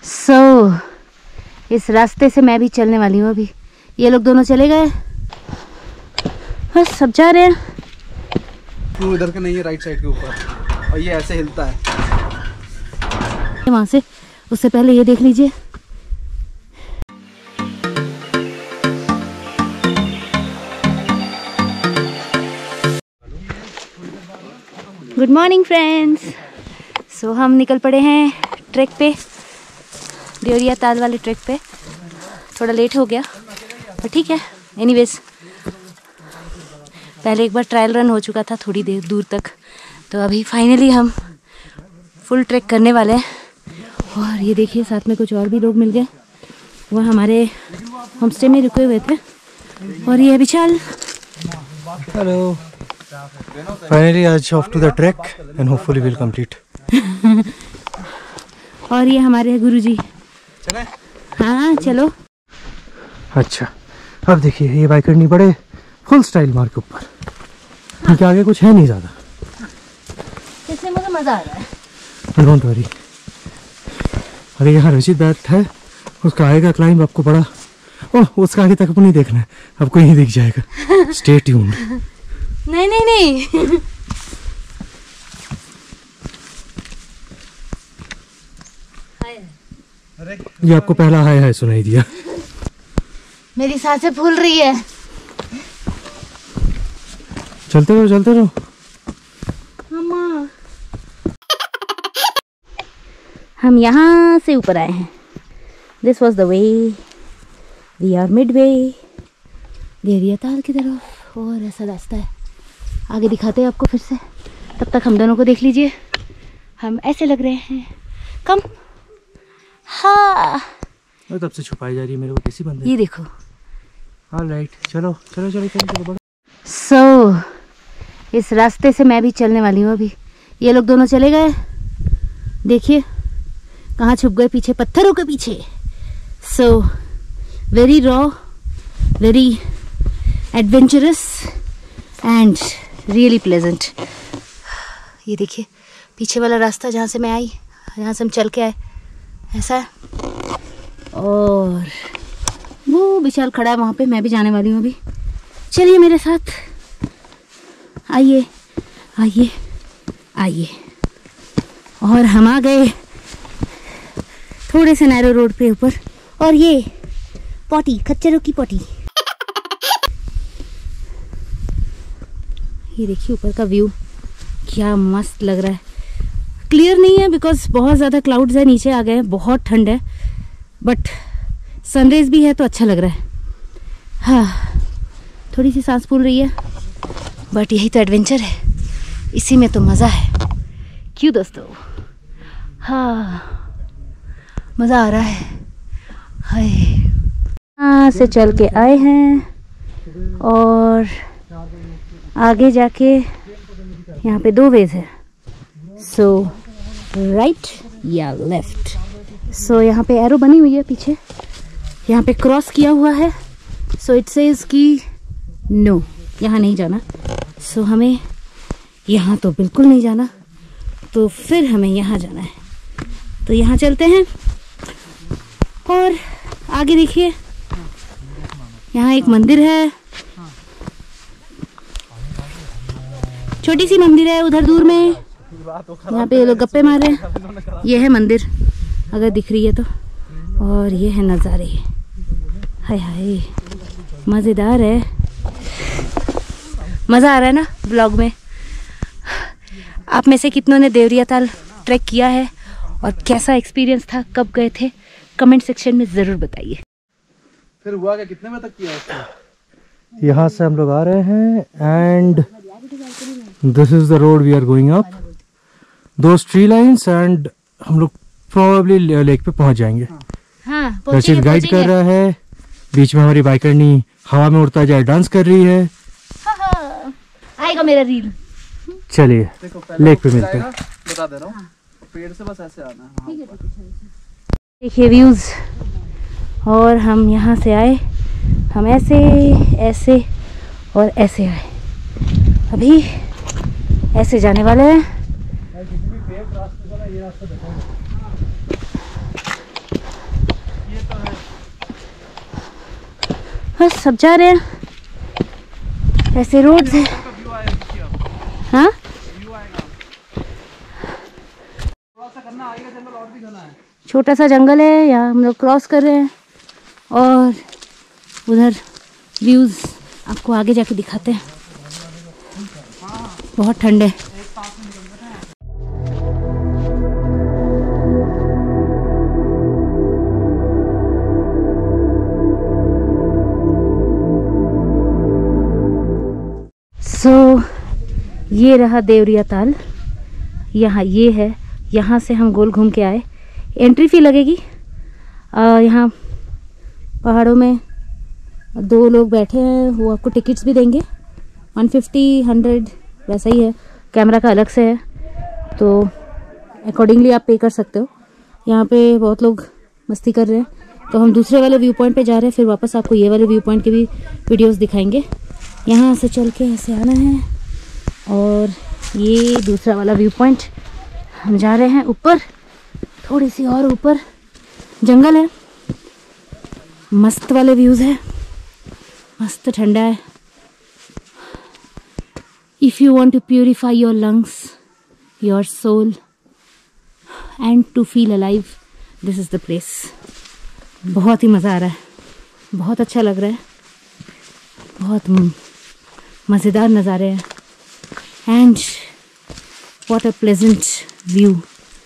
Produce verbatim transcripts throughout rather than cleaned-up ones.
सो so, इस रास्ते से मैं भी चलने वाली हूँ। अभी ये लोग दोनों चले गए, बस सब जा रहे हैं। तू इधर के नहीं है, राइट साइड के ऊपर, और ये ऐसे हिलता है वहाँ से। उससे पहले ये देख लीजिए, गुड मॉर्निंग फ्रेंड्स। सो हम निकल पड़े हैं ट्रैक पे, देवरिया ताल वाले ट्रैक पे। थोड़ा लेट हो गया पर ठीक है, एनीवेज पहले एक बार ट्रायल रन हो चुका था थोड़ी देर दूर तक, तो अभी फाइनली हम फुल ट्रैक करने वाले हैं। और ये देखिए साथ में कुछ और भी लोग मिल गए, वह हमारे होम स्टे में रुके हुए थे। और ये विशाल, हेलो, फाइनली आज off to the trek and hopefully will complete. और ये हमारे गुरुजी। चले? हाँ चलो। अच्छा अब देखिए, ये बाइकर बड़े फुल स्टाइल मार के ऊपर, क्योंकि आगे कुछ है नहीं ज़्यादा, इसलिए मुझे मज़ा आ रहा है। Don't worry. अरे यहाँ रशीद बैठ है, उसका आगे का क्लाइंब आपको बड़ा, ओह उसका आगे तक आपको नहीं देखना है, आपको यही दिख जाएगा। Stay tuned. नहीं नहीं नहीं ये आपको पहला हाय हाय सुनाई दिया। मेरी सांसें फूल रही है। चलते रहो चलते रहो। मम्मा, हम यहाँ से ऊपर आए हैं। This was the way, we are midway Deoria Tal की तरफ, और ऐसा रास्ता है। आगे दिखाते हैं आपको फिर से, तब तक हम दोनों को देख लीजिए। हम ऐसे लग रहे हैं कम। हाँ तब से छुपाई जा रही है मेरे को, कैसी बंद है ये देखो। ऑलराइट, चलो चलो चलो चलो चलो बढ़ो। सो so, इस रास्ते से मैं भी चलने वाली हूँ। अभी ये लोग दोनों चले गए, देखिए कहाँ छुप गए, पीछे पत्थरों के पीछे। So very raw, very adventurous and really pleasant. ये देखिए पीछे वाला रास्ता जहाँ से मैं आई, जहाँ से हम चल के आए, ऐसा है। और वो विशाल खड़ा है वहाँ पे, मैं भी जाने वाली हूँ अभी। चलिए मेरे साथ, आइए आइए आइए। और हम आ गए थोड़े से नैरो रोड पे ऊपर, और ये पॉटी, खच्चरों की पॉटी। ये देखिए ऊपर का व्यू क्या मस्त लग रहा है। क्लियर नहीं है बिकॉज बहुत ज़्यादा क्लाउड्स है, नीचे आ गए हैं, बहुत ठंड है, बट सनराइज भी है तो अच्छा लग रहा है। हाँ थोड़ी सी सांस फूल रही है, बट यही तो एडवेंचर है, इसी में तो मज़ा है, क्यों दोस्तों। हाँ मज़ा आ रहा है। हाय, यहाँ से चल के आए हैं और आगे जाके यहाँ पे दो वेज है, सो राइट या लेफ्ट। सो यहाँ पे एरो बनी हुई है पीछे, यहाँ पे क्रॉस किया हुआ है, सो इट सेज कि नो यहाँ नहीं जाना। सो so, हमें यहाँ तो बिल्कुल नहीं जाना, तो फिर हमें यहाँ जाना है, तो यहाँ चलते हैं। और आगे देखिए यहाँ एक मंदिर है, छोटी सी मंदिर है उधर दूर में, यहाँ पे ये लोग गप्पे मार रहे हैं। ये है मंदिर, अगर दिख रही है तो, और ये है नज़ारे। हाय हाय मज़ेदार है, मज़ा आ रहा है ना ब्लॉग में। आप में से कितनों ने देवरिया ताल ट्रैक किया है और कैसा एक्सपीरियंस था, कब गए थे, कमेंट सेक्शन में ज़रूर बताइए। फिर हुआ क्या, कितने बजे तक किया उसने? यहाँ से हम लोग आ रहे हैं and this is the road we are going up, दो ट्री लाइन्स, एंड हम लोग प्रोबेबली लेक पे पहुंच जाएंगे। हाँ, रशीद गाइड कर रहा है, बीच में हमारी बाइकरनी हवा में उड़ता जाए डांस कर रही है। हाँ हाँ, आएगा मेरा रील। चलिए लेक पे मिलते हैं। बता दे रहा हूँ, पेड़ से बस ऐसे आना है। देखिए व्यूज, और हम यहाँ से आए, हम ऐसे ऐसे और ऐसे आए, अभी ऐसे जाने वाले हैं। बस अब जा रहे हैं, ऐसे रोड है। हाँ छोटा सा जंगल है, यहाँ हम लोग क्रॉस कर रहे हैं और उधर व्यूज आपको आगे जाके दिखाते हैं। बहुत ठंड है। सो so, ये रहा देवरिया ताल। यहाँ ये है, यहाँ से हम गोल घूम के आए। एंट्री फी लगेगी। यहाँ पहाड़ों में दो लोग बैठे हैं, वो आपको टिकट्स भी देंगे। वन फिफ्टी हंड्रेड वैसा ही है। कैमरा का अलग से है, तो अकॉर्डिंगली आप पे कर सकते हो। यहाँ पे बहुत लोग मस्ती कर रहे हैं, तो हम दूसरे वाले व्यू पॉइंट पे जा रहे हैं। फिर वापस आपको ये वाले व्यू पॉइंट के भी वीडियोस दिखाएंगे। यहाँ से चल के ऐसे आना है और ये दूसरा वाला व्यू पॉइंट। हम जा रहे हैं ऊपर, थोड़ी सी और ऊपर जंगल है, मस्त वाले व्यूज है, मस्त ठंडा है। If you want to purify your lungs, your soul and to feel alive, this is the place. बहुत ही मज़ा आ रहा है, बहुत अच्छा लग रहा है, बहुत मज़ेदार नज़ारे हैं। And what a pleasant view,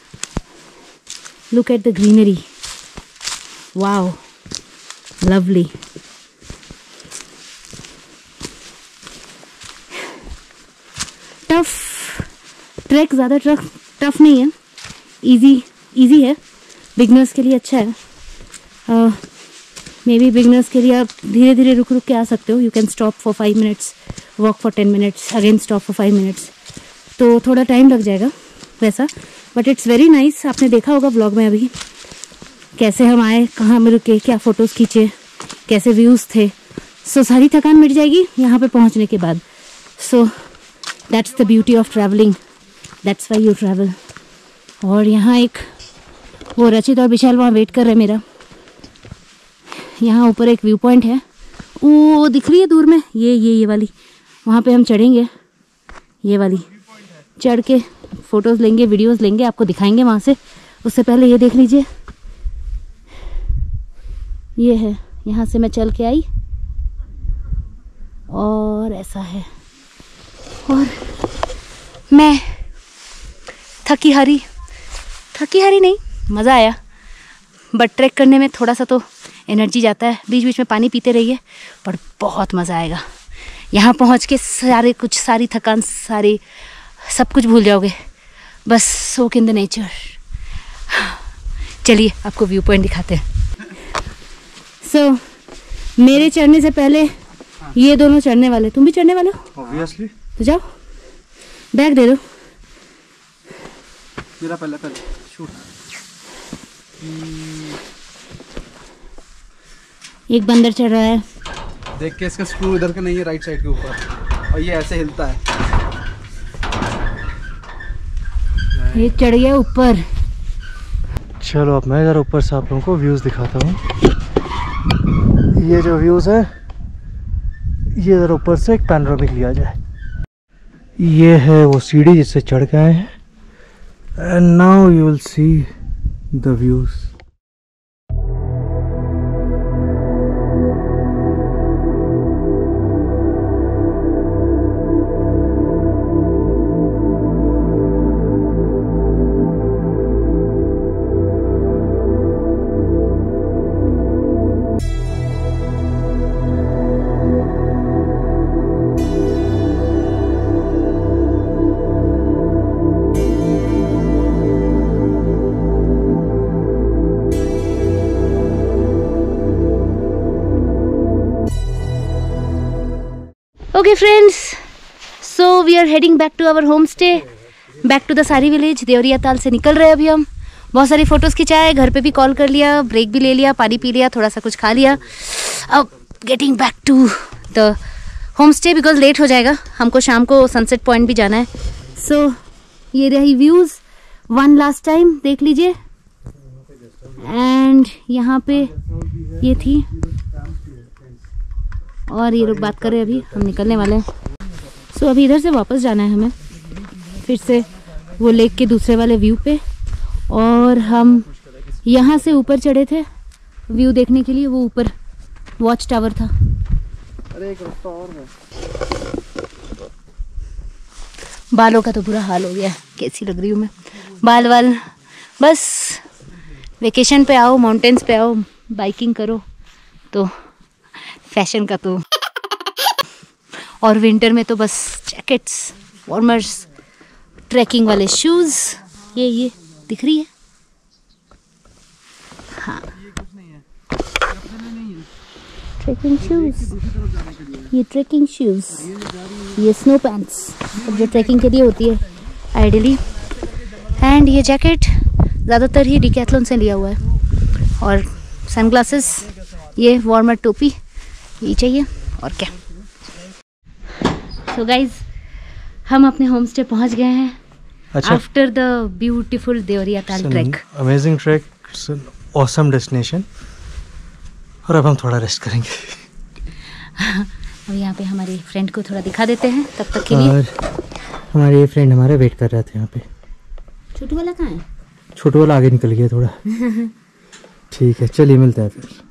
look at the greenery, wow, lovely। Tough trek, ज़्यादा ट्रक टफ नहीं है, इजी इजी है, बिगनर्स के लिए अच्छा है। मे बी बिगनर्स के लिए आप धीरे धीरे रुक रुक के आ सकते हो। You can stop for five minutes, walk for ten minutes, again stop for five minutes, तो थोड़ा टाइम लग जाएगा वैसा, बट इट्स वेरी नाइस। आपने देखा होगा ब्लॉग में अभी कैसे हम आए, कहाँ में रुके, क्या फ़ोटोज़ खींचे, कैसे व्यूज़ थे। सो so, सारी थकान मिट जाएगी यहाँ पे पहुँचने के बाद। So that's the beauty of travelling, that's why you travel. और यहाँ एक वो रचित और विशाल वहाँ वेट कर रहे हैं मेरा। यहाँ ऊपर एक व्यू पॉइंट है, वो दिख रही है दूर में, ये ये ये वाली, वहाँ पे हम चढ़ेंगे। ये वाली चढ़ के फ़ोटोज़ लेंगे, वीडियोज़ लेंगे, आपको दिखाएंगे वहाँ से। उससे पहले ये देख लीजिए, ये है, यहाँ से मैं चल के आई और ऐसा है। और मैं थकी हारी थकी हारी नहीं, मज़ा आया, बट ट्रैक करने में थोड़ा सा तो एनर्जी जाता है। बीच बीच में पानी पीते रहिए, पर बहुत मज़ा आएगा। यहाँ पहुँच के सारे कुछ सारी थकान, सारी सब कुछ भूल जाओगे, बस सोक इन द नेचर। चलिए आपको व्यू पॉइंट दिखाते हैं। सो so, मेरे चढ़ने से पहले ये दोनों चढ़ने वाले। तुम भी चढ़ने वाले हो? ऑब्वियसली। तो जाओ, बैग दे दो। मेरा पहले पहले शूट। एक बंदर चढ़ रहा है, देख के इसका स्क्रू इधर का नहीं है, राइट साइड के ऊपर, और ये ऐसे हिलता है। ये चढ़ गया ऊपर। चलो अब मैं ज़रा ऊपर से आप लोगों को व्यूज़ दिखाता हूँ। ये जो व्यूज़ है, ये ज़रा ऊपर से एक पैनोरामिक लिया जाए। ये है वो सीढ़ी जिससे चढ़ के आए हैं। And now you will see the views. Okay friends, so we are heading back to our homestay, back to the Sari village. Deoria Tal से निकल रहे हैं अभी हम। बहुत सारी फ़ोटोज़ खिंचाए, घर पे भी कॉल कर लिया, ब्रेक भी ले लिया, पानी पी लिया, थोड़ा सा कुछ खा लिया। अब getting back to the home stay because late हो जाएगा, हमको शाम को सनसेट पॉइंट भी जाना है। सो so, ये रही व्यूज़ वन लास्ट टाइम, देख लीजिए। एंड यहाँ पे ये थी और ये लोग बात कर रहे हैं, अभी हम निकलने वाले हैं। सो so, अभी इधर से वापस जाना है हमें, फिर से वो लेक के दूसरे वाले व्यू पे। और हम यहाँ से ऊपर चढ़े थे व्यू देखने के लिए, वो ऊपर वॉच टावर था। अरे एक रास्ता और है। बालों का तो बुरा हाल हो गया है, कैसी लग रही हूँ मैं। बाल वाल बस वेकेशन पे आओ, माउंटेन्स पे आओ, बाइकिंग करो तो फैशन का तो, और विंटर में तो बस जैकेट्स, वार्मर्स, ट्रैकिंग वाले शूज़। ये ये दिख रही है, हाँ ट्रैकिंग शूज़, ये ट्रैकिंग शूज़, ये स्नो पैंट्स जो ट्रैकिंग के लिए होती है आइडियली, एंड ये जैकेट ज़्यादातर ही डिकैथलॉन से लिया हुआ है, और सनग्लासेस, ये वार्मर टोपी, यही चाहिए और क्या। सो गाइज हम अपने होम स्टे पहुँच गए हैं after the beautiful Deoria Tal trek. Amazing trek, awesome destination. और अब हम थोड़ा रेस्ट करेंगे। अब यहाँ पे हमारे फ्रेंड को थोड़ा दिखा देते हैं तब तक के लिए। और हमारे फ्रेंड हमारे वेट कर रहे थे यहाँ पे। छोटू वाला कहाँ है? छोटू वाला आगे निकल गया थोड़ा। ठीक है, चलिए मिलते हैं फिर।